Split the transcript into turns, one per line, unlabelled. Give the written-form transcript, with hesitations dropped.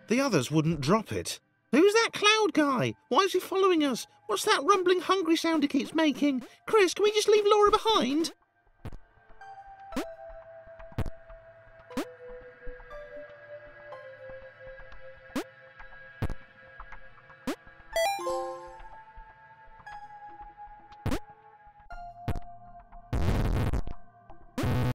The others wouldn't drop it. Who's that cloud guy? Why is he following us? What's that rumbling hungry sound he keeps making? Chris, can we just leave Laura behind?